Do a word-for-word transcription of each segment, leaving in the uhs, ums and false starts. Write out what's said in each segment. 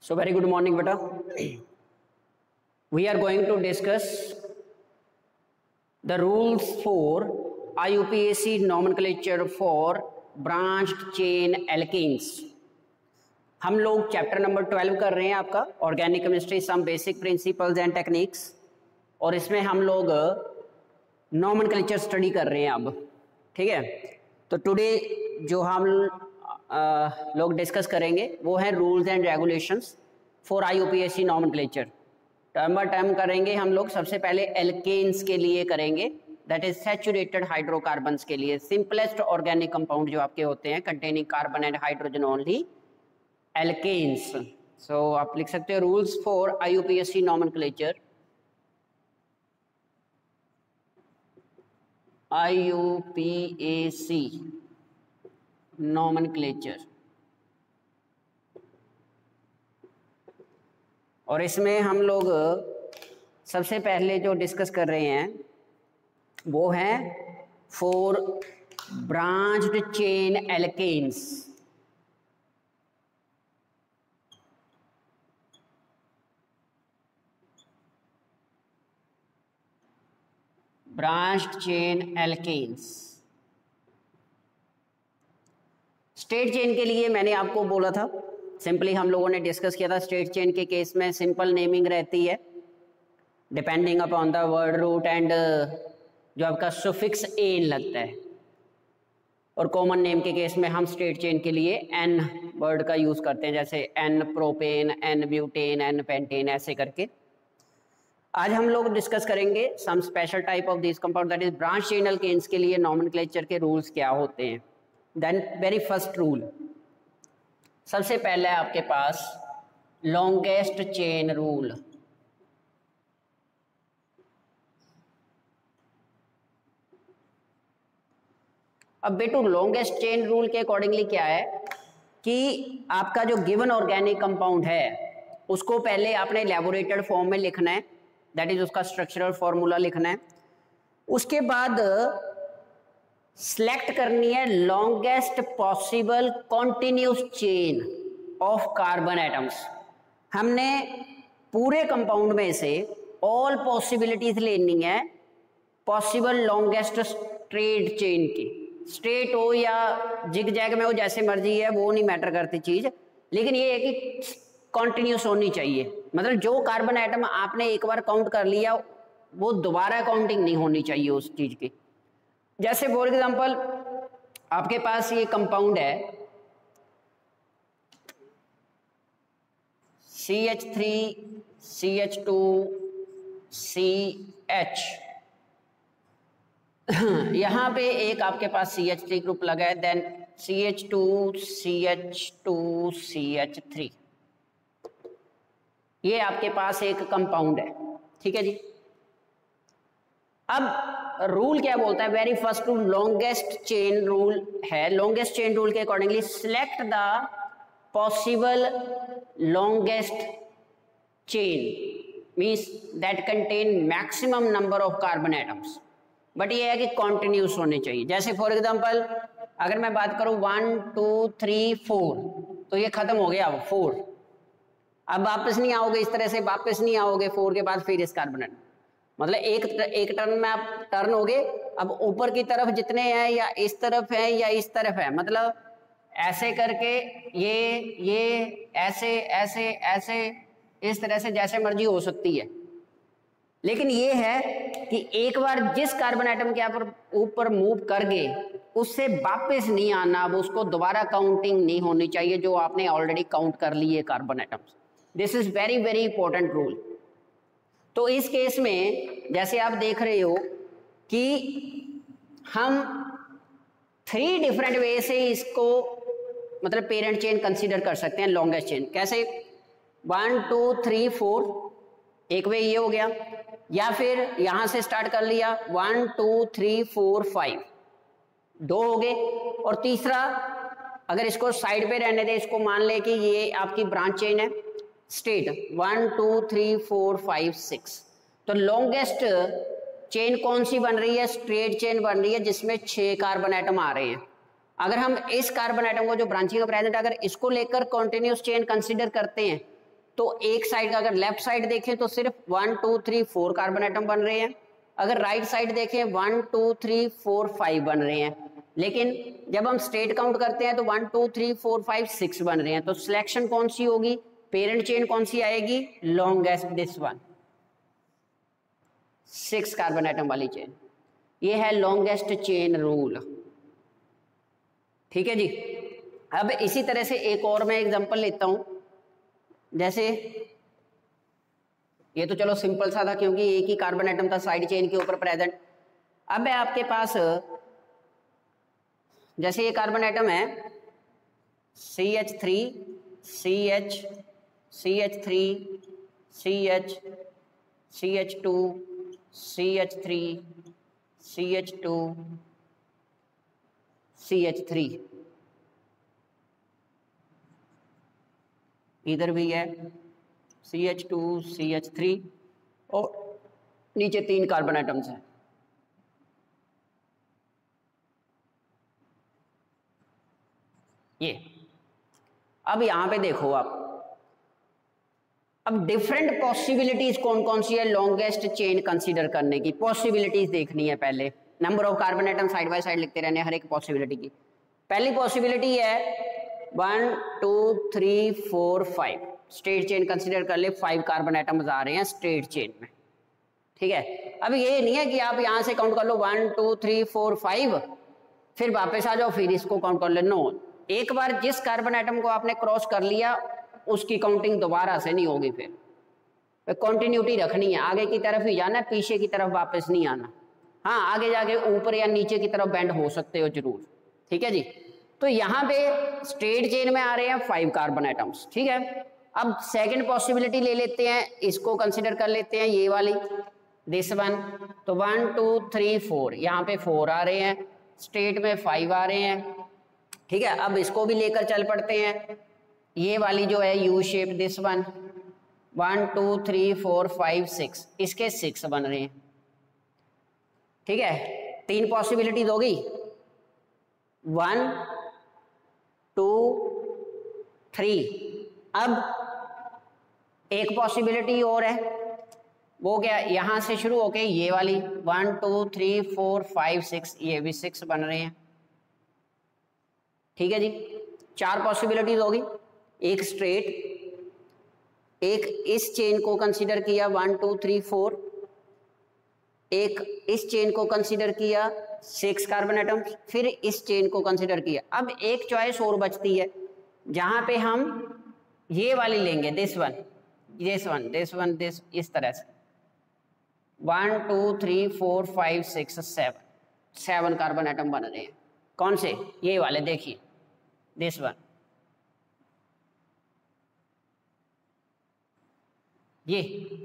So very good morning, beta. We are going to discuss the rules for I U P A C nomenclature for branched chain alkenes. हम लोग chapter number twelve कर रहे हैं आपका organic chemistry some basic principles and techniques, और इसमें हम लोग नोमेनक्लेचर स्टडी कर रहे हैं अब। ठीक है, तो टुडे जो हम आ, लोग डिस्कस करेंगे वो है rules and regulations for I U P A C nomenclature. Term by term करेंगे हम लोग। सबसे पहले एल्केन्स के लिए करेंगे, दैट इज सैचुरेटेड हाइड्रोकार्बन्स के लिए, सिंपलेस्ट ऑर्गेनिक कंपाउंड जो आपके होते हैं containing carbon and hydrogen only, alkanes. So आप लिख सकते हो rules for I U P A C nomenclature. I U P A C nomenclature, और इसमें हम लोग सबसे पहले जो डिस्कस कर रहे हैं वो है for branched chain alkanes. Branched chain alkanes straight chain के लिए मैंने आपको बोला था, सिंपली हम लोगों ने डिस्कस किया था। स्ट्रेट चेन के केस में सिंपल नेमिंग रहती है depending upon the word root and जो आपका सुफिक्स एन लगता है, और कॉमन नेम के केस में हम स्ट्रेट चेन के लिए एन वर्ड का यूज करते हैं, जैसे n propane, n butane, n pentane, ऐसे करके। आज हम लोग डिस्कस करेंगे some special type of this compound, that is branch chain alkanes के लिए नोमेनक्लेचर के रूल्स क्या होते हैं। देन वेरी फर्स्ट रूल, सबसे पहले आपके पास लॉन्गेस्ट चेन रूल। अब बेटू लॉन्गेस्ट चेन रूल के अकॉर्डिंगली क्या है कि आपका जो गिवन ऑर्गेनिक कंपाउंड है उसको पहले आपने इलैबोरेटेड फॉर्म में लिखना है, दैट इज उसका स्ट्रक्चरल फॉर्मूला लिखना है। उसके बाद सिलेक्ट करनी है longest possible continuous chain of carbon atoms. हमने पूरे कंपाउंड में से ऑल पॉसिबिलिटीज लेनी है पॉसिबल लॉन्गेस्ट स्ट्रेट चेन की। स्ट्रेट हो या जिग जैग में हो, जैसे मर्जी है, वो नहीं मैटर करती चीज, लेकिन ये है कि कॉन्टिन्यूस होनी चाहिए। मतलब जो कार्बन एटम आपने एक बार काउंट कर लिया वो दोबारा काउंटिंग नहीं होनी चाहिए उस चीज की। जैसे फॉर एग्जांपल आपके पास ये कंपाउंड है C H three C H two C H, यहां पे एक आपके पास सी एच थ्री ग्रुप लगा है, then C H two C H two C H three, ये आपके पास एक कंपाउंड है। ठीक है जी। अब रूल क्या बोलता है, very first rule longest chain rule है। लॉन्गेस्ट चेन रूल के accordingly select the possible longest chain means that contain maximum number of carbon atoms, but ये है कि कॉन्टिन्यूस होने चाहिए। जैसे फॉर एग्जांपल अगर मैं बात करूं वन टू थ्री फोर, तो ये खत्म हो गया अब फोर, अब वापस नहीं आओगे, इस तरह से वापस नहीं आओगे फोर के बाद फिर इस कार्बन एटम, मतलब एक एक टर्न में आप टर्न हो गए। अब ऊपर की तरफ जितने हैं या इस तरफ है या इस तरफ है, मतलब ऐसे करके ये ये ऐसे ऐसे ऐसे इस तरह से जैसे मर्जी हो सकती है, लेकिन ये है कि एक बार जिस कार्बन एटम के ऊपर ऊपर मूव कर गए उससे वापस नहीं आना, अब उसको दोबारा काउंटिंग नहीं होनी चाहिए जो आपने ऑलरेडी काउंट कर लिए carbon atoms. This is very very important rule. तो इस केस में जैसे आप देख रहे हो कि हम थ्री डिफरेंट वे से इसको मतलब पेरेंट चेन कंसीडर कर सकते हैं लॉन्गेस्ट चेन। कैसे, वन टू थ्री फोर, एक वे ये हो गया, या फिर यहां से स्टार्ट कर लिया one two three four five, दो हो गए, और तीसरा अगर इसको साइड पे रहने दे, इसको मान ले कि ये आपकी ब्रांच चेन है straight, one two three four five six, तो लॉन्गेस्ट चेन कौन सी बन रही है, स्ट्रेट चेन बन रही है जिसमें छह कार्बन एटम आ रहे हैं। अगर हम इस कार्बन एटम को जो ब्रांचिंग का प्रेजेंट अगर इसको लेकर कॉन्टिन्यूस चेन कंसीडर करते हैं तो एक साइड का अगर लेफ्ट साइड देखें तो सिर्फ one two three four carbon atom बन रहे हैं, अगर राइट साइड देखें one two three four five बन रहे हैं। लेकिन जब हम स्टेट काउंट करते हैं तो one two three four five six बन रहे हैं। तो सिलेक्शन कौन सी होगी, पेरेंट चेन कौन सी आएगी, longest, this one, six carbon atom वाली चेन, ये है लॉन्गेस्ट चेन रूल। ठीक है जी। अब इसी तरह से एक और मैं एग्जांपल लेता हूं, जैसे ये तो चलो सिंपल सा था क्योंकि एक ही कार्बन एटम था साइड चेन के ऊपर प्रेजेंट। अब है आपके पास, जैसे ये कार्बन एटम है C H three C H C H three C H C H two C H three C H two C H three, इधर भी है C H two C H three और नीचे तीन कार्बन एटम्स हैं। ये अब यहां पे देखो आप, अब डिफरेंट पॉसिबिलिटीज कौन कौन सी है लॉन्गेस्ट चेन कंसीडर करने की, पॉसिबिलिटीज देखनी है। पहले number of carbon atom side by side लिखते रहने हर एक पॉसिबिलिटी की। पहली पॉसिबिलिटी है one two three four five, straight chain consider कर ले, फाइव कार्बन एटम्स आ रहे हैं स्ट्रेट चेन में। ठीक है, अब ये नहीं है कि आप यहां से काउंट कर लो one two three four five फिर वापस आ जाओ फिर इसको काउंट कर ले। नो, एक बार जिस कार्बन एटम को आपने क्रॉस कर लिया उसकी काउंटिंग दोबारा से नहीं होगी, फिर कंटिन्यूटी रखनी है, आगे की तरफ ही जाना है, पीछे की तरफ वापस नहीं आना। हाँ, आगे जाके ऊपर या नीचे की तरफ बेंड हो सकते हो जरूर। ठीक है जी। तो यहाँ पे स्ट्रेट चेन में आ रहे हैं फाइव कार्बन एटम्स। ठीक है, अब सेकंड पॉसिबिलिटी ले लेते हैं, इसको कंसिडर कर लेते हैं, ये वाली, दिस वन। तो वन टू थ्री फोर, यहाँ पे फोर आ रहे हैं, स्ट्रेट में फाइव आ रहे हैं। ठीक है, अब इसको भी लेकर चल पड़ते हैं, ये वाली जो है U shape, this one, one two three four five six, इसके सिक्स बन रहे हैं। ठीक है, तीन पॉसिबिलिटीज होगी, वन टू थ्री। अब एक पॉसिबिलिटी और है, वो क्या, यहां से शुरू होके ये वाली one two three four five six, ये भी सिक्स बन रहे हैं। ठीक है जी, चार पॉसिबिलिटीज होगी, एक स्ट्रेट, एक इस चेन को कंसीडर किया वन टू थ्री फोर, एक इस चेन को कंसीडर किया सिक्स कार्बन एटम, फिर इस चेन को कंसीडर किया। अब एक चॉइस और बचती है जहां पे हम ये वाली लेंगे, this one this one this one this, इस तरह से one two three four five six seven, seven carbon atom बन रहे हैं। कौन से, ये वाले, देखिए दिस वन, ये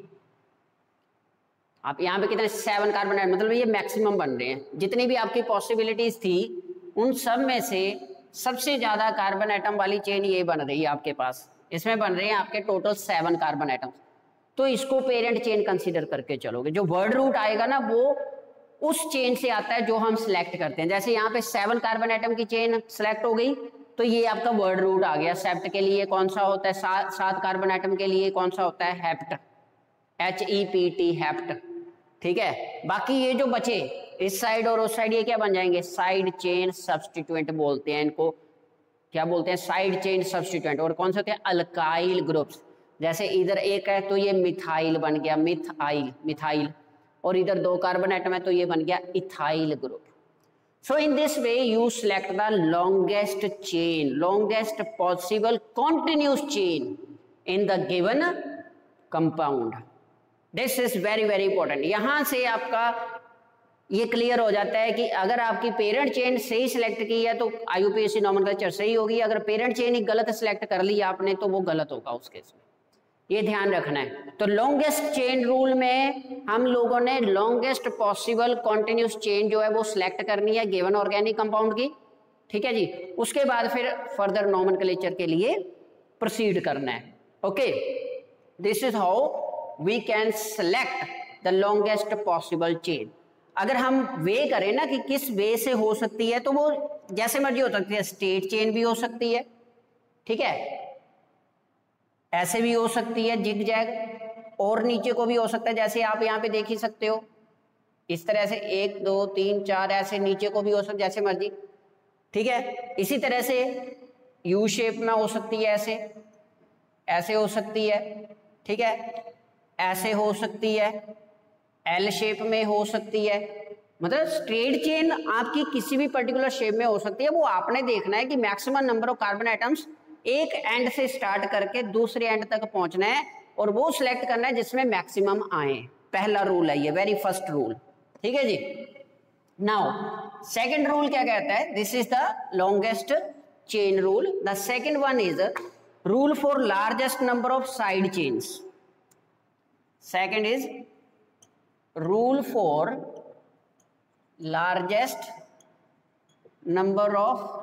आप यहाँ पे कितने, सेवन कार्बन एटम, मतलब ये मैक्सिमम बन रहे हैं। जितनी भी आपकी पॉसिबिलिटीज थी उन सब में से सबसे ज्यादा कार्बन एटम वाली चेन ये बन रही है आपके पास, इसमें बन रहे हैं आपके टोटल सेवन कार्बन एटम। तो इसको पेरेंट चेन कंसीडर करके चलोगे। जो वर्ड रूट आएगा ना वो उस चेन से आता है जो हम सिलेक्ट करते हैं। जैसे यहाँ पे सेवन कार्बन एटम की चेन सिलेक्ट हो गई तो ये आपका वर्ड रूट आ गया। सेप्ट के लिए कौन सा होता है, सात सात कार्बन एटम के लिए कौन सा होता है, hept, H E P T, hept. ठीक है, बाकी ये जो बचे इस साइड और उस साइड, ये क्या बन जाएंगे, साइड चेन सब्स्टिट्यूएंट बोलते हैं इनको। क्या बोलते हैं, साइड चेन सब्स्टिट्यूएंट। और कौन से होते हैं, अल्काइल ग्रुप्स। जैसे इधर एक है तो ये मिथाइल बन गया, मिथाइल मिथाइल, और इधर दो कार्बन एटम है तो ये बन गया ethyl group. So in this way you select the longest chain, longest possible continuous chain in the given compound. This is very very important. यहां से आपका ये क्लियर हो जाता है कि अगर आपकी पेरेंट चेन सही सिलेक्ट की है तो आईयूपीएसी नॉमेनक्लेचर सही होगी, अगर पेरेंट चेन ही गलत सिलेक्ट कर ली आपने तो वो गलत होगा उस केस में। ये ध्यान रखना है। तो लॉन्गेस्ट चेन रूल में हम लोगों ने लॉन्गेस्ट पॉसिबल कॉन्टिन्यूस चेन जो है वो सिलेक्ट करनी है गिवन ऑर्गेनिक कंपाउंड की। ठीक है जी, उसके बाद फिर फर्दर नॉमेनक्लेचर के लिए प्रोसीड करना है। Okay, this is how we can select the longest possible chain. अगर हम वे करें ना कि किस वे से हो सकती है तो वो जैसे मर्जी हो सकती है, स्ट्रेट चेन भी हो सकती है, ठीक है, ऐसे भी हो सकती है जिग जैग, और नीचे को भी हो सकता है, जैसे आप यहाँ पे देख ही सकते हो इस तरह से, एक दो तीन चार, ऐसे नीचे को भी हो सकता है जैसे मर्जी, ठीक है। इसी तरह से यू शेप में हो सकती है, ऐसे ऐसे हो सकती है, ठीक है, ऐसे हो सकती है, एल शेप में हो सकती है, मतलब स्ट्रेट चेन आपकी किसी भी पर्टिकुलर शेप में हो सकती है। वो आपने देखना है कि maximum number of carbon atoms एक एंड से स्टार्ट करके दूसरे एंड तक पहुंचना है, और वो सिलेक्ट करना है जिसमें मैक्सिमम आए। पहला रूल है ये, वेरी फर्स्ट रूल, ठीक है जी। नाउ सेकंड रूल क्या कहता है, this is the longest chain rule. The second one is rule for largest number of side chains. Second is rule for largest number of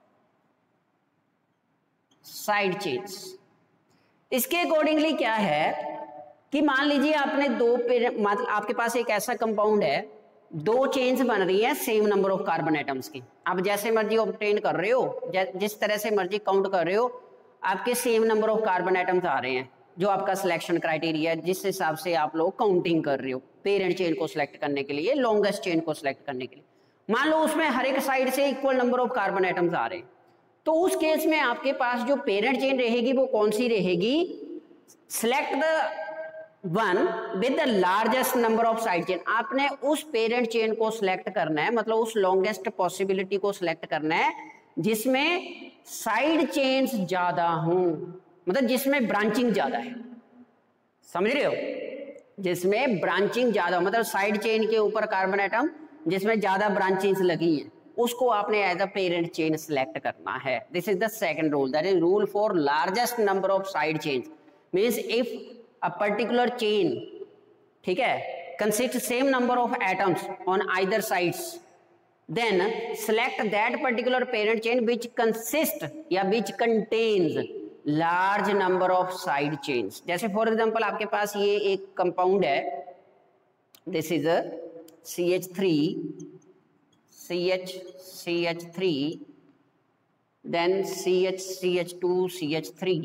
side chains. इसके accordingly क्या है कि मान लीजिए आपने दो मतलब आपके पास एक ऐसा कंपाउंड है, दो चेन्स बन रही है same number of carbon atoms की। आप जैसे मर्जी ऑब्टेन कर रहे हो, जिस तरह से मर्जी काउंट कर रहे हो, आपके same number of carbon atoms आ रहे हैं, जो आपका सिलेक्शन क्राइटेरिया है, जिस हिसाब से आप लोग काउंटिंग कर रहे हो पेरेंट चेन को सिलेक्ट करने के लिए, लॉन्गेस्ट चेन को सिलेक्ट करने के लिए। मान लो उसमें हर एक साइड से equal number of carbon atoms आ रहे हैं, तो उस केस में आपके पास जो पेरेंट चेन रहेगी वो कौन सी रहेगी, select the one with the largest number of side chain. आपने उस पेरेंट चेन को सिलेक्ट करना है, मतलब उस लॉन्गेस्ट पॉसिबिलिटी को सिलेक्ट करना है जिसमें साइड चेन्स ज्यादा हों, मतलब जिसमें ब्रांचिंग ज्यादा है, समझ रहे हो, जिसमें ब्रांचिंग ज्यादा, मतलब साइड चेन के ऊपर कार्बन एटम जिसमें ज्यादा ब्रांचिंग्स लगी हैं, उसको आपने as a parent chain select करना है। This is the second rule, that is rule for largest number of side chains. Means if a particular chain, ठीक है, consists same number of atoms on either sides, then select that particular parent chain which consists या which contains large number of side chains। जैसे for example आपके पास ये एक compound है, this is a C H three, C H C H three, then C H C H two, C H three,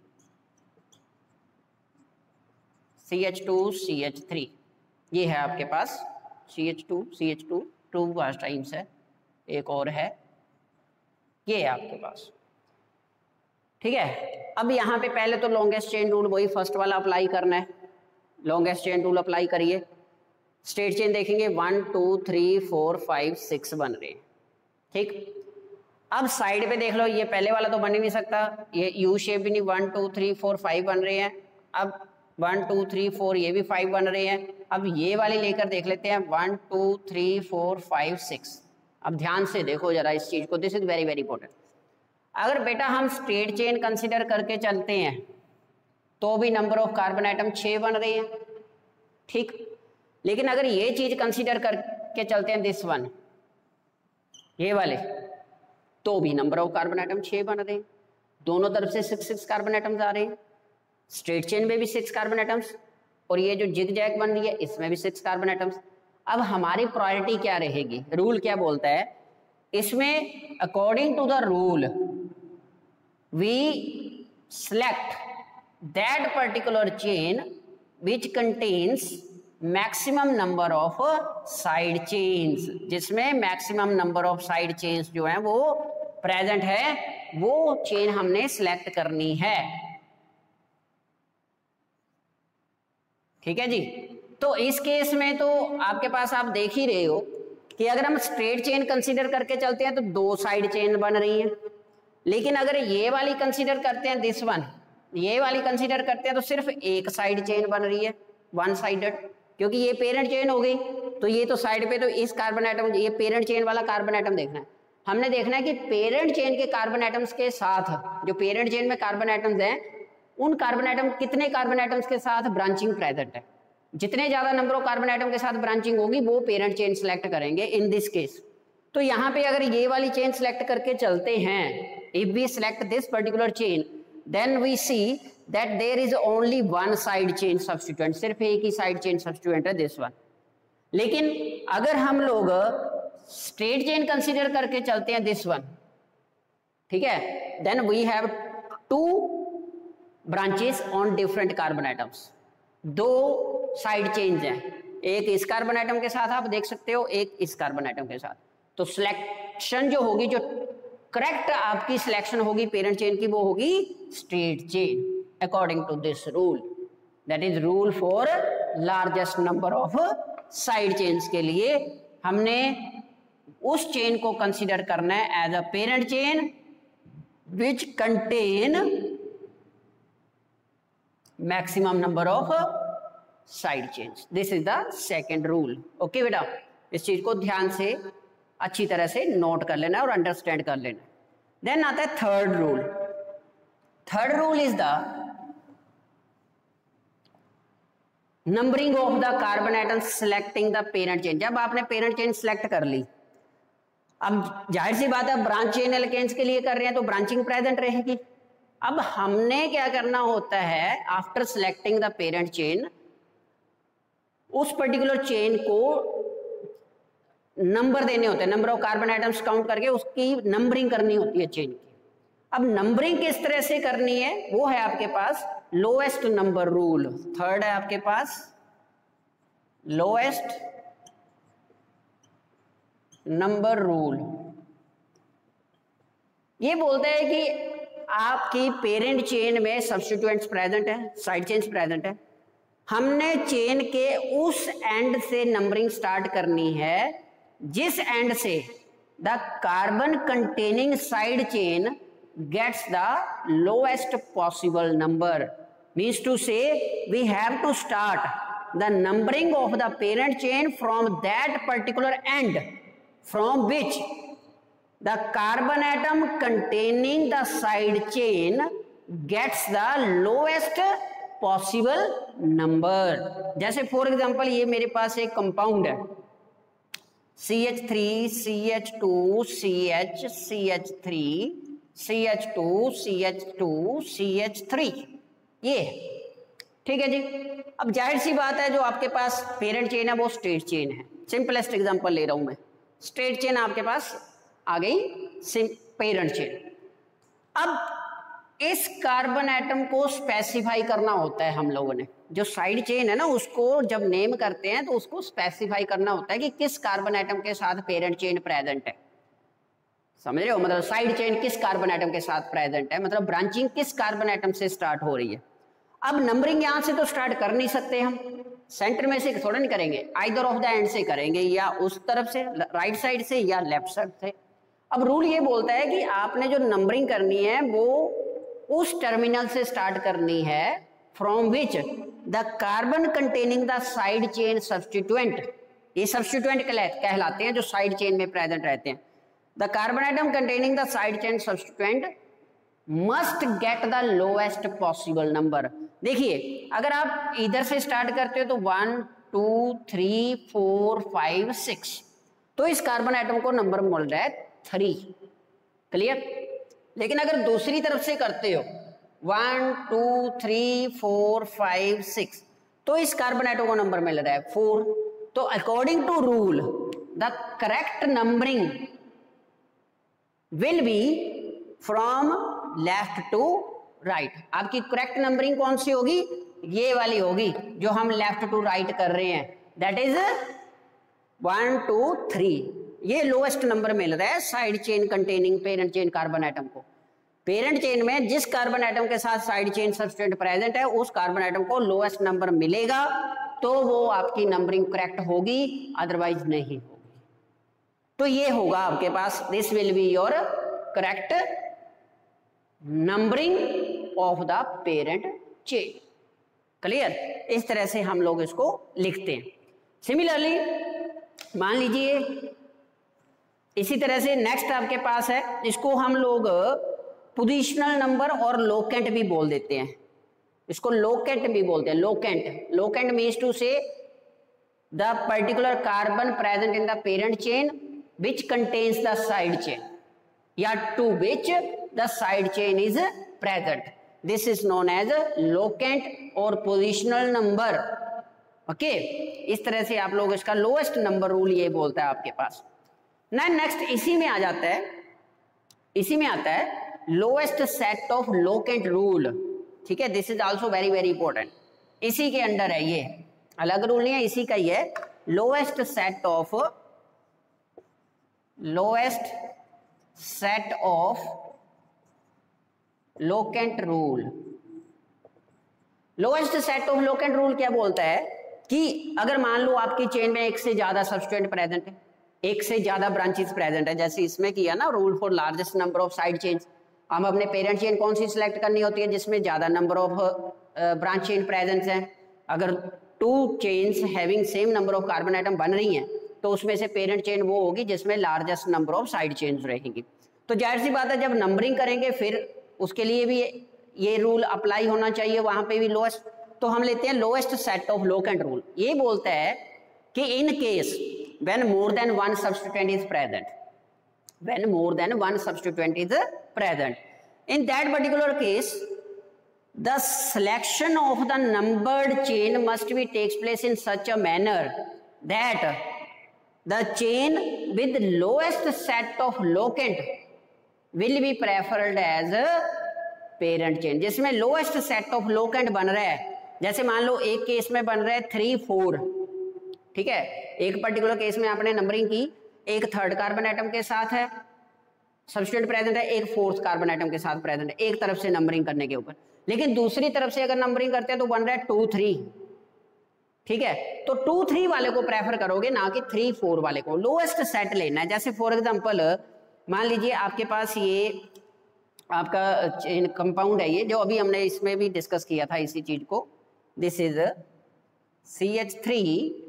C H two, C H three, ये है आपके पास C H two, C H two, two पास times है, एक और है, ये है आपके पास, ठीक है। अब यहाँ पे पहले तो लॉन्गेस्ट चेन रूल वही फर्स्ट वाला अप्लाई करना है, लॉन्गेस्ट चेन रूल अप्लाई करिए। स्ट्रेट चेन देखेंगे one two three four five six बन रहे हैं, ठीक। अब साइड पे देख लो, ये पहले वाला तो बन ही नहीं सकता, ये यू शेप भी नहीं, one two three four five बन रहे हैं। अब वन टू थ्री फोर ये भी फाइव बन रहे हैं। अब ये वाली लेकर देख लेते हैं, one two three four five six. अब ध्यान से देखो जरा इस चीज को, this is very very important. अगर बेटा हम स्ट्रेट चेन कंसिडर करके चलते हैं तो भी नंबर ऑफ कार्बन आइटम छह बन रहे हैं, ठीक। लेकिन अगर ये चीज कंसिडर करके चलते हैं, दिस वन, ये वाले, तो भी नंबर ऑफ कार्बन आइटम छह बन रहे हैं। दोनों तरफ से सिक्स सिक्स कार्बन आइटम्स आ रहे हैं, स्ट्रेट चेन में भी सिक्स कार्बन एटम्स, और ये जो जिग जैग बन रही है इसमें भी सिक्स कार्बन एटम्स। अब हमारी प्रायोरिटी क्या रहेगी, रूल क्या बोलता है इसमें, according to the rule we select that particular chain which contains maximum number of side chains, जिसमें maximum number of side chains जो है वो प्रेजेंट है, वो चेन हमने सिलेक्ट करनी है, ठीक है जी। तो इस केस में तो आपके पास आप देख ही रहे हो कि अगर हम स्ट्रेट चेन कंसीडर करके चलते हैं तो दो साइड चेन बन रही हैं, लेकिन अगर ये वाली कंसीडर करते हैं, दिस वन, ये वाली कंसीडर करते हैं तो सिर्फ एक साइड चेन बन रही है, वन साइडेड, क्योंकि ये पेरेंट चेन हो गई। तो ये तो साइड पे तो इस कार्बन एटम, ये पेरेंट चेन वाला कार्बन एटम देखना है, हमने देखना है कि पेरेंट चेन के कार्बन एटम्स के साथ, जो पेरेंट चेन में कार्बन एटम्स हैं, उन कार्बन एटम, कितने कार्बन एटम्स के साथ ब्रांचिंग प्रेजेंट है। जितने ज्यादा नंबर ऑफ कार्बन एटम के साथ ब्रांचिंग होगी वो पेरेंट चेन सिलेक्ट करेंगे इन दिस केस। तो यहाँ पे अगर ये वाली चेन सिलेक्ट करके चलते हैं, if we select this particular chain, then we see that there is only one side chain substituent, सिर्फ एक ही साइड चेन सब्स्टिट्यूएंट है, दिस वन। लेकिन अगर हम लोग स्ट्रेट चेन कंसीडर करके चलते हैं, दिस वन, ठीक है, then we have two branches on different carbon atoms. दो साइड चेन्स हैं, एक इस कार्बन आइटम के साथ आप देख सकते हो, एक इस कार्बन आइटम के साथ। तो सिलेक्शन जो होगी, जो करेक्ट आपकी सिलेक्शन होगी पेरेंट चेन की, वो होगी straight chain according to this rule. That is rule for largest number of side chains के लिए हमने उस चेन को कंसीडर करना है as a parent chain which contain maximum number of side chains. This is the second rule. Okay बेटा, इस चीज को ध्यान से अच्छी तरह से नोट कर लेना और अंडरस्टैंड कर लेना। देन आता है third rule. Third rule is the numbering of the carbon atom selecting the parent chain. जब आपने पेरेंट चेन सिलेक्ट कर ली, अब जाहिर सी बात है ब्रांच चेन एल्केन्स के लिए कर रहे हैं तो ब्रांचिंग प्रेजेंट रहेगी। अब हमने क्या करना होता है, after selecting the parent chain, उस पर्टिकुलर चेन को नंबर देने होते हैं, number of carbon atoms count करके उसकी नंबरिंग करनी होती है चेन की। अब नंबरिंग किस तरह से करनी है, वो है आपके पास लोएस्ट नंबर रूल। थर्ड है आपके पास लोएस्ट नंबर रूल। ये बोलता है कि आपकी पेरेंट चेन में सब्स्टिट्यूएंट्स प्रेजेंट है, साइड चेन्स प्रेजेंट है। हमने चेन के उस एंड से नंबरिंग स्टार्ट करनी है जिस एंड से the carbon containing side chain gets the lowest possible number. Means to say we have to start the numbering of the parent chain from that particular end from which the carbon atom containing the side chain gets the lowest possible number. जैसे for example ये मेरे पास एक compound है C H three C H two C H C H three C H two C H two C H three, ये ठीक है जी। अब जाहिर सी बात है जो आपके पास पेरेंट चेन है वो स्ट्रेट चेन है। सिंपलेस्ट एग्जांपल ले रहा हूं मैं, स्ट्रेट चेन आपके पास आ गई, पेरेंट चेन। अब इस कार्बन एटम को स्पेसिफाई करना होता है हम लोगों ने, जो साइड चेन है ना उसको जब नेम करते हैं तो उसको स्पेसिफाई करना होता है कि किस कार्बन एटम के साथ पेरेंट चेन प्रेजेंट है। समझ रहे हो, मतलब साइड चेन किस कार्बन एटम के साथ प्रेजेंट है, मतलब ब्रांचिंग किस कार्बन एटम से स्टार्ट हो रही है। अब नंबरिंग यहां से तो स्टार्ट कर नहीं सकते हम, सेंटर में से थोड़ा नहीं करेंगे, आइदर ऑफ द एंड से करेंगे, या उस तरफ से राइट साइड से या लेफ्ट साइड से। अब रूल ये बोलता है कि आपने जो नंबरिंग करनी है वो उस टर्मिनल से स्टार्ट करनी है from which the carbon containing the side chain substituent, ये सब्स्टिट्यूएंट कहलाते हैं जो साइड चेन में प्रेजेंट रहते हैं। The carbon atom containing the side chain substituent must get the lowest possible number. देखिए अगर आप इधर से स्टार्ट करते हो तो one two three four five six, तो इस कार्बन एटम को नंबर मिल रहा है थ्री, क्लियर। लेकिन अगर दूसरी तरफ से करते हो one two three four five six, तो इस कार्बन एटम को नंबर मिल रहा है फोर। तो according to rule the correct numbering will be from left to right। आपकी करेक्ट नंबरिंग कौन सी होगी, ये वाली होगी जो हम लेफ्ट टू राइट कर रहे हैं, that is one two three. ये लोएस्ट नंबर मिल रहा है side chain containing parent chain carbon atom को। पेरेंट चेन में जिस कार्बन एटम के साथ साइड चेन सब्स्टिट्यूएंट प्रेजेंट है उस कार्बन एटम को लोएस्ट नंबर मिलेगा, तो वो आपकी नंबरिंग करेक्ट होगी, अदरवाइज नहीं होगी। तो ये होगा आपके पास, this will be your correct numbering of the parent chain, clear. इस तरह से हम लोग इसको लिखते हैं। सिमिलरली मान लीजिए इसी तरह से नेक्स्ट आपके पास है, इसको हम लोग पोजिशनल नंबर और लोकेंट भी बोल देते हैं, इसको लोकेंट भी बोलते हैं। लोकेंट लोकेंट मीन्स टू से the particular carbon present in the parent chain which contains the side chain, या to which the side chain is present. This is known as locant or positional number. Okay, इस तरह से आप लोग इसका lowest number rule ये बोलता है आपके पास। ना नेक्स्ट इसी में आ जाता है, इसी में आता है lowest set of locant rule. ठीक है, this is also very very important. इसी के अंडर है ये, अलग रूल नहीं है, इसी का ही है। Lowest set of lowest set of locant rule. Lowest set of locant rule क्या बोलता है कि अगर मान लो आपकी चेन में एक से ज्यादा सब्सटीट्यूएंट प्रेजेंट है, एक से ज्यादा ब्रांचेस प्रेजेंट है, जैसे इसमें किया ना rule for largest number of side chains. हम अपने पेरेंट चेन कौन सी सिलेक्ट करनी होती है जिसमें ज्यादा number of branch chain present है। अगर two chains having same number of carbon atom बन रही हैं तो उसमें से पेरेंट चेन वो होगी जिसमें largest number of side chains रहेंगी। तो जाहिर सी बात है जब नंबरिंग करेंगे फिर उसके लिए भी ये रूल अप्लाई होना चाहिए, वहां पे भी लोएस्ट। तो हम लेते हैं lowest set of locant rule. ये बोलता है कि in case when more than one substituent is present, when more than one substituent is present, in that particular case the selection of the numbered chain must be takes place in such a manner that the chain with lowest set of locant will be preferred as a parent chain। जिसमें lowest set of locant बन रहा है, जैसे मान लो एक case में बन रहा है थ्री फोर, ठीक है, एक पर्टिकुलर केस में आपने नंबरिंग की, एक थर्ड कार्बन आइटम के साथ है सब्स्टिट्यूएंट प्रेजेंट है, एक फोर्थ कार्बन आइटम के साथ प्रेजेंट है, एक तरफ से नंबरिंग करने के ऊपर। लेकिन दूसरी तरफ से अगर नंबरिंग करते हैं तो बन रहा है टू थ्री, ठीक है, तो टू थ्री वाले को प्रेफर करोगे ना कि थ्री फोर वाले को। लोएस्ट सेट लेना है। जैसे फॉर एग्जांपल मान लीजिए आपके पास ये आपका कंपाउंड है, ये जो अभी हमने इसमें भी डिस्कस किया था इसी चीज को, this is C H three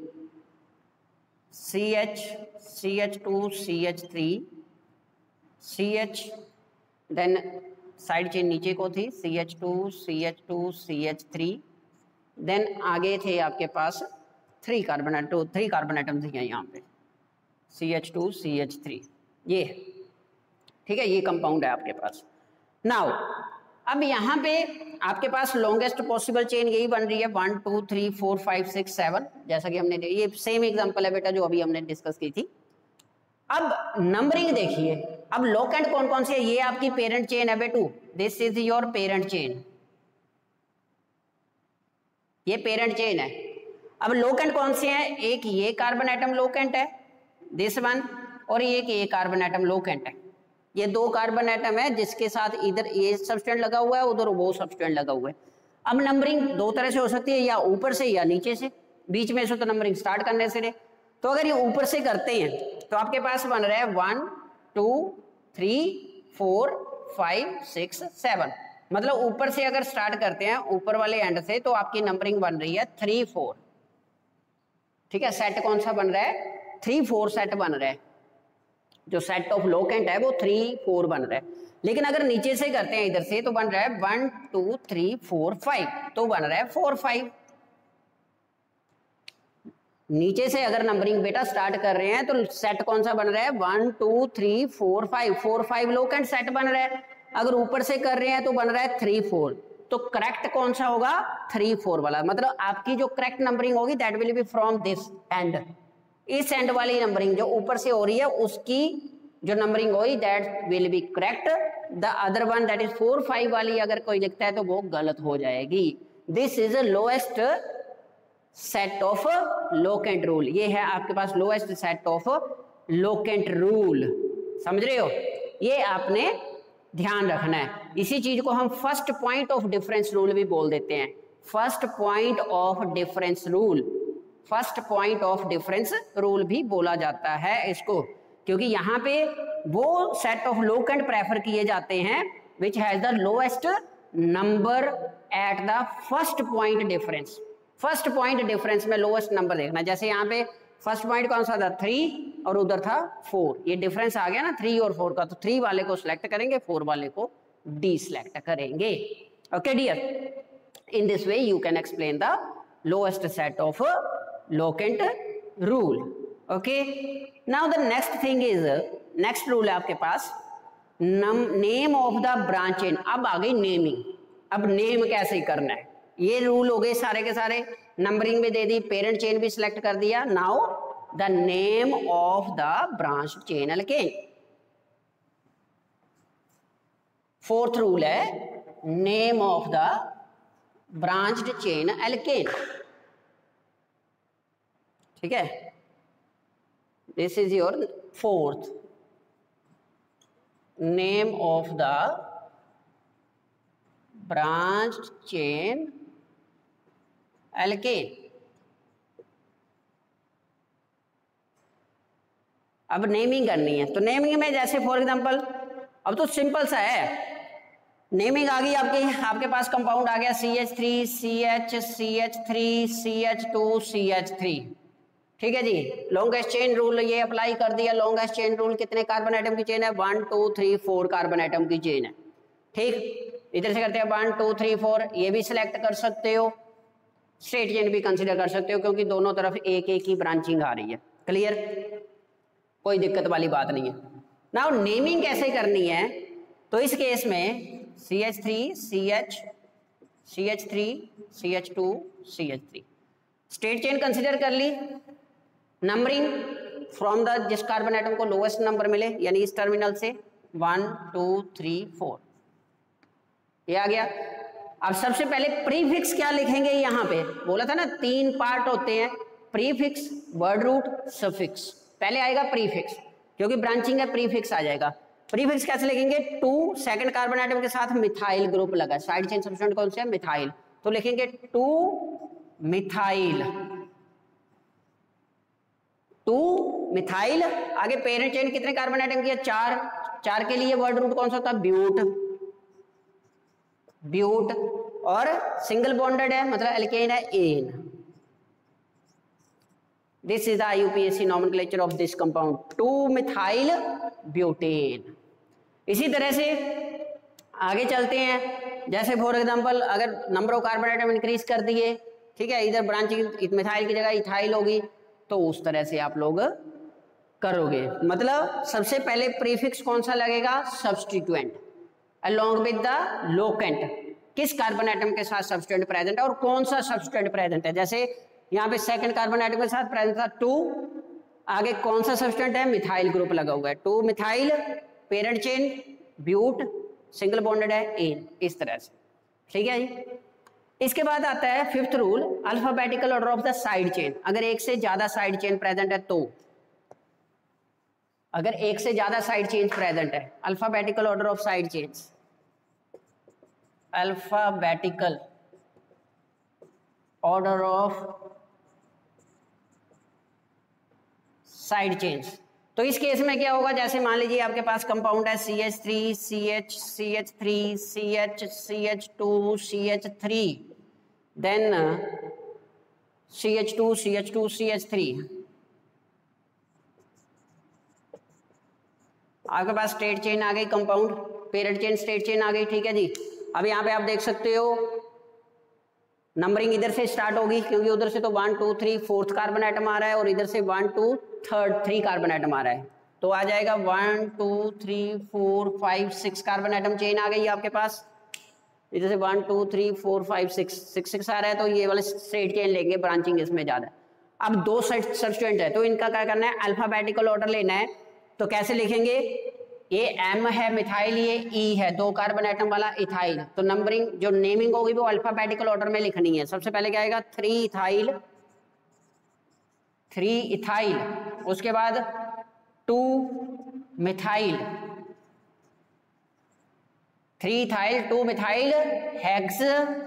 C H C H two C H three C H, then side chain नीचे को थी C H two C H two C H three, then आगे थे आपके पास three carbon atom, three carbon atom थी यहाँ पे C H two C H three, ये ठीक है, ये कंपाउंड है आपके पास। नाउ अब यहाँ पे आपके पास लॉन्गेस्ट पॉसिबल चेन यही बन रही है one two three four five six seven, जैसा कि हमने, ये सेम एग्जांपल है बेटा जो अभी हमने डिस्कस की थी। अब नंबरिंग देखिए, अब लोकेंट कौन कौन सी है, ये आपकी पेरेंट चेन है बेटू, this is your parent chain, ये पेरेंट चेन है। अब लोकेंट कौन से हैं, एक ये कार्बन आइटम लोकेंट है दिस वन, और एक ये कार्बन आइटम लोकेंट है। ये दो कार्बन आइटम है जिसके साथ इधर ये सब्स्टिट्यूएंट लगा हुआ है, उधर वो सब्स्टिट्यूएंट लगा हुआ है। अब नंबरिंग दो तरह से हो सकती है, या ऊपर से या नीचे से, बीच में से तो नंबरिंग स्टार्ट करने से नहीं। तो अगर ये ऊपर से करते हैं तो आपके पास बन रहा है one two three four five six seven, मतलब ऊपर से अगर स्टार्ट करते हैं ऊपर वाले एंड से तो आपकी नंबरिंग बन रही है थ्री फोर, ठीक है। सेट कौन सा बन रहा है, थ्री फोर सेट बन रहा है, जो सेट ऑफ लोकेंट है वो थ्री फोर बन रहा है। लेकिन अगर नीचे से करते हैं इधर से तो बन रहा है one two three four five, तो बन रहा है फोर फाइव। नीचे से अगर नंबरिंग बेटा स्टार्ट कर रहे हैं तो सेट कौन सा बन रहा है, one two three four five, four five locant set बन रहा है। अगर ऊपर से कर रहे हैं तो बन रहा है थ्री फोर, तो करेक्ट कौन सा होगा, थ्री फोर वाला। मतलब आपकी जो करेक्ट नंबरिंग होगी that will be from this end, इस एंड वाली नंबरिंग जो ऊपर से हो रही है उसकी जो नंबरिंग होगी that will be correct. The other one that is four five वाली अगर कोई लिखता है तो वो गलत हो जाएगी। This is a lowest set of locant rule, ये है आपके पास lowest set of locant rule, समझ रहे हो, ये आपने ध्यान रखना है। इसी चीज को हम first point of difference rule भी बोल देते हैं, first point of difference rule, first point of difference rule भी बोला जाता है इसको, क्योंकि यहाँ पे वो सेट ऑफ लोकेंट प्रेफर किए जाते हैं which has the lowest number at the first point difference. First point difference में लोएस्ट नंबर देखना, जैसे यहाँ पे फर्स्ट पॉइंट कौन सा था, थ्री और उधर था फोर, ये डिफरेंस आ गया ना थ्री और फोर का, तो थ्री वाले को सिलेक्ट करेंगे, फोर वाले को डी सिलेक्ट करेंगे। Okay dear, in this way you can explain the lowest set of locant rule. Okay, now the next thing is, next rule है आपके पास name of the branch chain. अब आ गई नेमिंग, अब नेम कैसे करना है, ये रूल हो गए सारे के सारे, नंबरिंग भी दे दी, पेरेंट चेन भी सिलेक्ट कर दिया। Now the name of the branch chain alkane. Fourth rule है name of the branched chain alkane, ठीक है। This is your fourth name of the branched chain alkane. अब नेमिंग करनी है, तो नेमिंग में जैसे फॉर एग्जांपल, अब तो सिंपल सा है, नेमिंग आ गई आपकी, आपके पास कंपाउंड आ गया C H three, C H, C H three, C H two, C H three, ठीक है जी। लॉन्गेस्ट चेन रूल ये अप्लाई कर दिया। लॉन्गेस्ट चेन रूल कितने कार्बन आइटम की चेन है? One two three four carbon atom की चेन है, ठीक। इधर से करते हैं वन टू थ्री फोर, ये भी सिलेक्ट कर सकते हो, स्ट्रेट चेन भी कंसीडर कर सकते हो, क्योंकि दोनों तरफ एक एक ही ब्रांचिंग आ रही है। क्लियर, कोई दिक्कत वाली बात नहीं है। नाउ नेमिंग कैसे करनी है, तो इस केस में C H three, C H, C H three, C H two, C H three, straight chain consider कर ली। नंबरिंग फ्रॉम द जिस कार्बन आइटम को लोएस्ट नंबर मिले, यानी इस टर्मिनल से वन टू थ्री फोर, ये आ गया। अब सबसे पहले प्रीफिक्स क्या लिखेंगे, यहाँ पे बोला था ना तीन पार्ट होते हैं, प्रीफिक्स, वर्ड रूट, सफिक्स। पहले आएगा प्रीफिक्स, क्योंकि ब्रांचिंग है, प्रीफिक्स आ जाएगा। प्रीफिक्स कैसे लिखेंगे? टू, सेकंड कार्बन आइटम के साथ मिथाइल ग्रुप लगा, साइड चेन सब्स्टिट्यूएंट कौन से है? मिथाइल, तो लिखेंगे टू मिथाइल, टू मिथाइल। आगे पेरेंट चेन कितने कार्बन आइटम की है? चार, चार के लिए वर्ड रूट कौन सा होता है? ब्यूट, ब्यूट, और सिंगल बॉन्डेड है मतलब एल्केन है, ane. This is the I U P A C nomenclature of this compound, two methyl butane. इसी तरह से आगे चलते हैं, जैसे फॉर एग्जांपल अगर number of carbon atom increase कर दिए, ठीक है, इधर ब्रांचिंग मिथाइल की जगह इथाइल होगी, तो उस तरह से आप लोग करोगे। मतलब सबसे पहले प्रीफिक्स कौन सा लगेगा? Substituent along with the locant, किस कार्बन आइटम के साथ सब्स्टिट्यूएंट प्रेजेंट है और कौन सा सब्स्टिट्यूएंट प्रेजेंट है। जैसे यहाँ पे सेकंड कार्बन आइटम के साथ प्रेजेंट था टू, आगे कौन सा सब्स्टिट्यूएंट है? मिथाइल ग्रुप लगा हुआ है, two methyl, parent chain but, single bonded है, एन, इस तरह से, ठीक है जी। इसके बाद आता है fifth rule, alphabetical order of the side chain. अगर एक से ज्यादा साइड चेन प्रेजेंट है तो, अगर एक से ज्यादा साइड चेन प्रेजेंट है, alphabetical order of side chains, alphabetical order of side chains. तो इस केस में क्या होगा? जैसे मान लीजिए आपके पास कंपाउंड है C H three, C H, C H three, C H, C H two, C H three, then C H two, C H two, C H three. आपके पास स्ट्रेट चेन आ गई, compound, parent chain, straight chain आ गई, ठीक है जी। अब यहाँ पे आप देख सकते हो नंबरिंग इधर से स्टार्ट होगी, क्योंकि उधर से तो one two three fourth carbon atom आ रहा है और इधर से one two third three carbon atom आ रहा है, तो आ जाएगा one two three four five six carbon atom chain आ गई आपके पास। इधर से one two three four five six six six आ रहा है, तो ये वाले स्ट्रेट चेन लेंगे, ब्रांचिंग इसमें ज्यादा है। अब दो सब्स्टिट्यूएंट है, तो इनका क्या करना है? अल्फाबेटिकल ऑर्डर लेना है। तो कैसे लिखेंगे? ये एम है मिथाइल, ये ई है, दो कार्बन आइटम वाला इथाइल, तो नंबरिंग जो नेमिंग होगी वो अल्फाबेटिकल ऑर्डर में लिखनी है। सबसे पहले क्या आएगा? थ्री इथाइल, थ्री इथाइल, उसके बाद two methyl, three ethyl, two methyl hex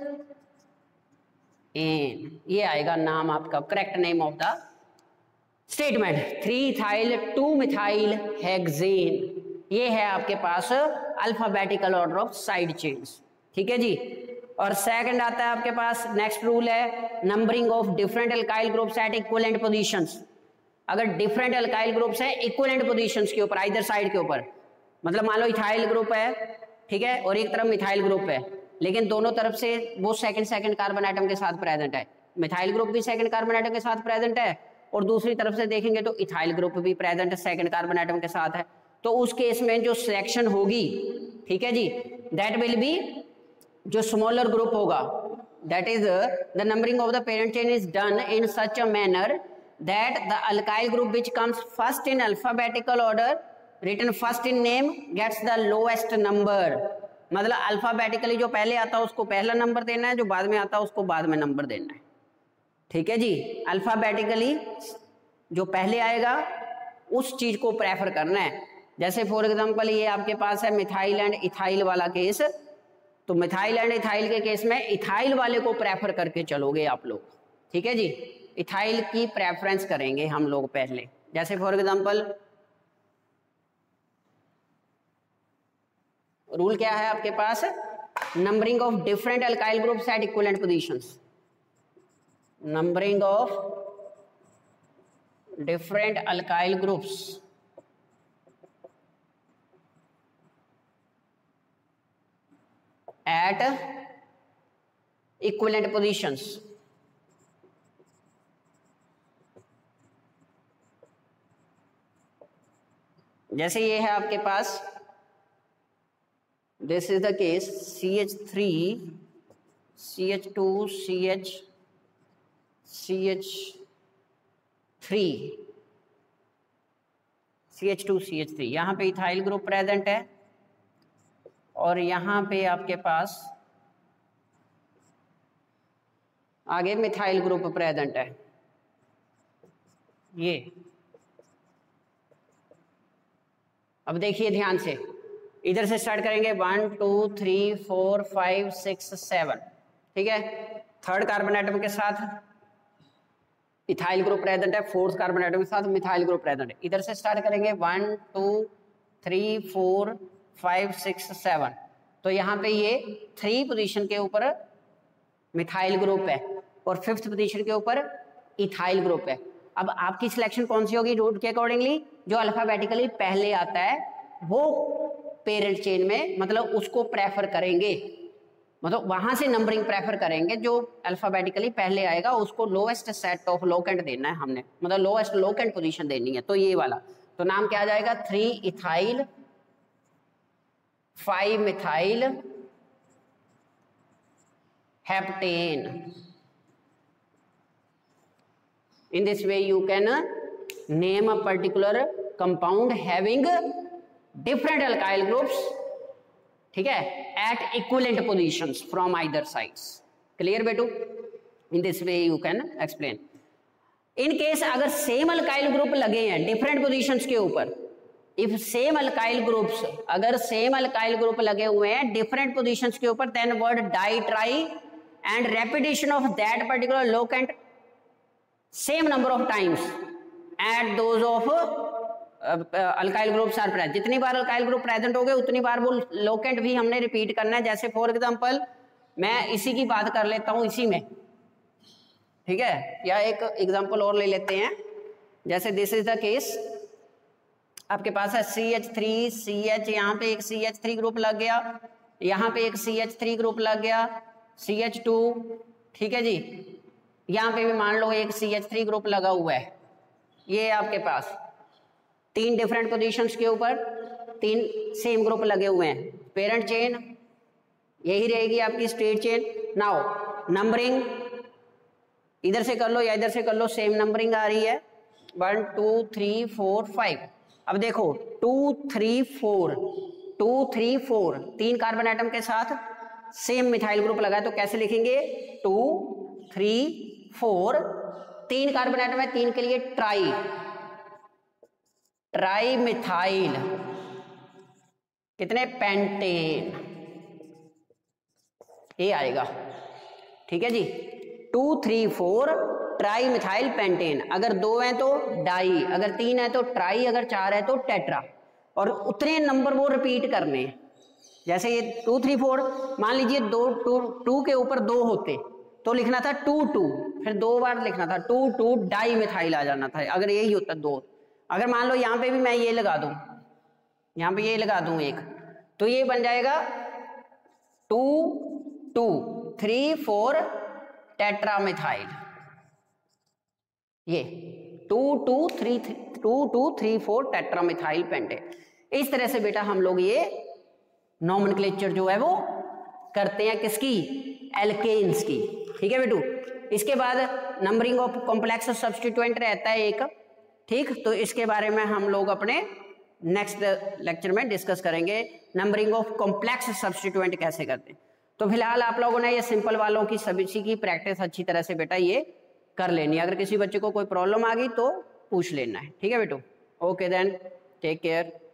ane, ये आएगा नाम आपका, correct name of the statement, three ethyl two methyl hexane. ये है आपके पास alphabetical order of side chains, ठीक है जी। और सेकंड आता है आपके पास, नेक्स्ट रूल है numbering of different alkyl groups at equivalent positions. अगर डिफरेंट अल्काइल ग्रुप्स है इक्विवेलेंट पोजीशंस के ऊपर, आइदर साइड के ऊपर, मतलब मान लो इथाइल ग्रुप है, ठीक है, और एक तरफ मिथाइल ग्रुप है, लेकिन दोनों तरफ से वो सेकंड सेकंड कार्बन आइटम के साथ प्रेजेंट है। मिथाइल ग्रुप भी सेकंड कार्बन आइटम के साथ प्रेजेंट है और दूसरी तरफ से देखेंगे तो इथाइल ग्रुप भी प्रेजेंट है, सेकंड कार्बन आइटम के साथ है। तो उस केस में जो सिलेक्शन होगी, ठीक है जी, दैट विल बी जो स्मॉलर ग्रुप होगा, that is the numbering of the parent chain is done in such a manner that the alkyl group which comes first in alphabetical order written first in name gets the lowest number. मतलब alphabetically जो पहले आता है उसको पहला number देना है, जो बाद में आता है उसको बाद में नंबर देना है। ठीक है जी, अल्फाबेटिकली जो पहले आएगा उस चीज को प्रेफर करना है। जैसे फॉर एग्जांपल ये आपके पास है मिथाइल एंड इथाइल वाला केस, तो मिथाइल एंड इथाइल के केस में इथाइल वाले को प्रेफर करके चलोगे आप लोग। ठीक है जी, इथाइल की प्रेफरेंस करेंगे हम लोग पहले। जैसे फॉर एग्जांपल रूल क्या है आपके पास, numbering of different alkyl groups at equivalent positions, numbering of different alkyl groups at equivalent positions. जैसे ये है आपके पास, this is the case C H three C H two C H C H three C H two C H three, यहाँ पे ethyl group present है और यहाँ पे आपके पास आगे मिथाइल ग्रुप प्रेजेंट है। ये अब देखिए ध्यान से, इधर से स्टार्ट करेंगे, one two three four five six seven. ठीक है, थर्ड कार्बन एटम के साथ इथाइल ग्रुप प्रेजेंट है, फोर्थ कार्बन एटम के साथ मिथाइल ग्रुप प्रेजेंट है। इधर से स्टार्ट करेंगे, one two three four five six seven, तो यहाँ पे ये थ्री पोजीशन के ऊपर मिथाइल ग्रुप है और फिफ्थ पोजीशन के ऊपर इथाइल ग्रुप है। अब आपकी सिलेक्शन कौन सी होगी रूट के अकॉर्डिंगली, जो अल्फाबेटिकली पहले आता है वो पेरेंट चेन में, मतलब उसको प्रेफर करेंगे, मतलब वहां से नंबरिंग प्रेफर करेंगे। जो अल्फाबेटिकली पहले आएगा उसको लोएस्ट सेट ऑफ लोकेंट देना है हमने, मतलब लोएस्ट लोकेंट पोजीशन देनी है। तो ये वाला तो नाम क्या आ जाएगा, three ethyl five methyl heptane. In this way you can name a particular compound having different alkyl groups, ठीक है, at equivalent positions from either sides. Clear बेटू? In this way you can explain. In case अगर same alkyl group लगे हैं different positions के ऊपर, if same alkyl groups, अगर same alkyl group लगे हुए हैं different positions के ऊपर, then word di tri and repetition of that particular locant same number of times at those of alkyl groups are present. जितनी बार अल्काइल ग्रुप प्रेजेंट हो गए उतनी बार वो लोकेंट भी हमने रिपीट करना है। जैसे फॉर एग्जांपल मैं इसी की बात कर लेता हूं इसी में, ठीक है, या एक एग्जांपल और ले लेते हैं। जैसे दिस इज द केस, आपके पास है C H three C H, यहाँ पे एक सी एच थ्री ग्रुप लग गया, यहाँ पे एक सी एच थ्री ग्रुप लग गया, सी एच टू, ठीक है जी, यहाँ पे भी मान लो एक सी एच थ्री ग्रुप लगा हुआ है। ये आपके पास तीन डिफरेंट पोजीशंस के ऊपर तीन सेम ग्रुप लगे हुए हैं। पेरेंट चेन यही रहेगी आपकी स्ट्रेट चेन। नाउ नंबरिंग इधर से कर लो या इधर से कर लो, सेम नंबरिंग आ रही है, one two three four five. अब देखो two three four two three four तीन कार्बन एटम के साथ सेम मिथाइल ग्रुप लगा है, तो कैसे लिखेंगे, टू थ्री फोर, तीन कार्बन एटम है, तीन के लिए ट्राई ट्राई मिथाइल, कितने, पेंटेन, ये आएगा। ठीक है जी, two three four tri methyl pentane. अगर दो हैं तो डाई, अगर तीन है तो ट्राई, अगर चार है तो टेट्रा, और उतने नंबर वो रिपीट करने हैं। जैसे ये टू थ्री फोर, मान लीजिए दो टू टू के ऊपर दो होते तो लिखना था टू टू, फिर दो बार लिखना था टू टू डाई मिथाइल आ जाना था, अगर यही होता दो। अगर मान लो यहाँ पे भी मैं ये लगा दूं, यहाँ पे ये लगा दूं एक, तो ये बन जाएगा two two three four tetra methyl, ये two two three two two three four tetra methyl pentane. इस तरह से बेटा हम लोग ये नॉमेनक्लेचर जो है वो करते हैं, किसकी, एल्केन्स की। ठीक है बेटू, इसके बाद नंबरिंग ऑफ कॉम्प्लेक्स सब्स्टिट्यूएंट रहता है एक, ठीक, तो इसके बारे में हम लोग अपने नेक्स्ट लेक्चर में डिस्कस करेंगे नंबरिंग ऑफ कॉम्प्लेक्स सब्स्टिट्यूएंट कैसे करते हैं। तो फिलहाल आप लोगों ने ये सिंपल वालों की सभी की प्रैक्टिस अच्छी तरह से बेटा ये कर लेनी है। अगर किसी बच्चे को कोई प्रॉब्लम आ गई तो पूछ लेना है, ठीक है बेटू। Okay then, take care.